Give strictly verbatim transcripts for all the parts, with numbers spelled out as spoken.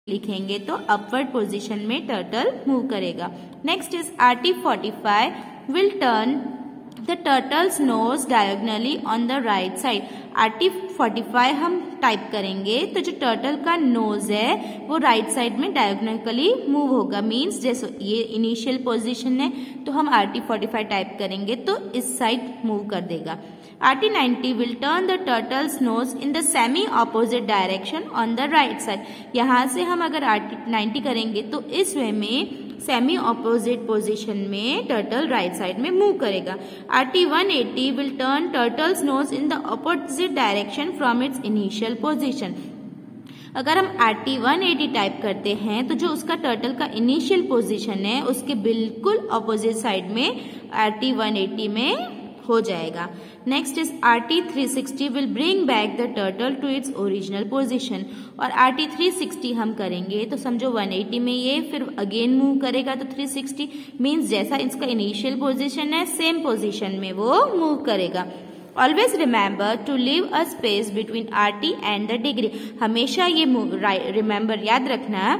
लिखेंगे तो upward position में टर्टल मूव करेगा। Next is R T forty five will turn the turtle's nose diagonally on the right side. R T forty five हम type करेंगे तो जो turtle का नोज है वो राइट साइड में डायगोनली मूव होगा। मीन्स जैसे ये इनिशियल पोजीशन है तो हम R T forty five type करेंगे तो इस साइड मूव कर देगा। R T ninety will turn the turtle's nose in the semi opposite direction on the right side। यहाँ से हम अगर आर टी नाइंटी करेंगे तो इस वे में सेमी ऑपोजिट पोजीशन में टर्टल राइट साइड में मूव करेगा। R T one eighty will turn turtle's nose in the opposite direction from its initial position। अगर हम R T one eighty type करते हैं तो जो उसका टर्टल का इनिशियल पोजीशन है उसके बिल्कुल ऑपोजिट साइड में आर टी वन एटी में हो जाएगा। Next is R T three sixty will bring back the turtle to its original position. और आर टी थ्री सिक्सटी हम करेंगे तो समझो वन एटी में ये फिर अगेन मूव करेगा तो थ्री सिक्सटी मीन्स जैसा इसका इनिशियल पोजीशन है सेम पोजीशन में वो मूव करेगा। Always remember to leave a space between R T and the degree. हमेशा ये रिमेंबर याद रखना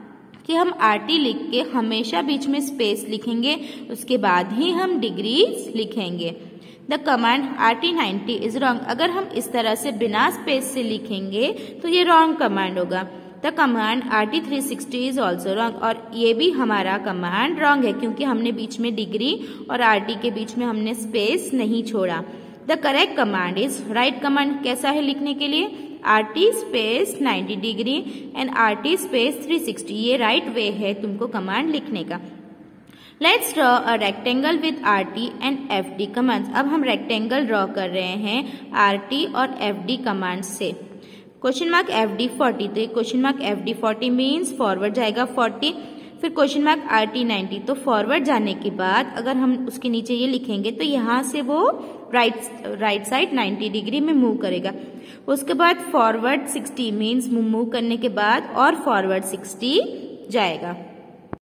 कि हम आर टी लिख के हमेशा बीच में स्पेस लिखेंगे, उसके बाद ही हम डिग्रीज लिखेंगे। The command R T ninety is wrong. अगर हम इस तरह से बिना स्पेस से लिखेंगे तो ये रॉन्ग कमांड होगा। The command R T three sixty is also wrong. और ये भी हमारा कमांड रॉन्ग है क्योंकि हमने बीच में डिग्री और आर टी के बीच में हमने स्पेस नहीं छोड़ा। The correct command is right command कैसा है लिखने के लिए R T space ninety degree and R T space three sixty. ये राइट वे है तुमको कमांड लिखने का। Let's draw a rectangle with R T and F D commands. अब हम रेक्टेंगल ड्रॉ कर रहे हैं आर टी और एफ डी कमांड से। Question mark F D forty, तो question mark F D forty means forward जाएगा फोर्टी। फिर question mark R T ninety, तो फॉरवर्ड जाने के बाद अगर हम उसके नीचे ये लिखेंगे तो यहाँ से वो right right side ninety degree में मूव करेगा। उसके बाद फॉरवर्ड सिक्सटी मीन्स मूव करने के बाद और फॉरवर्ड सिक्सटी जाएगा।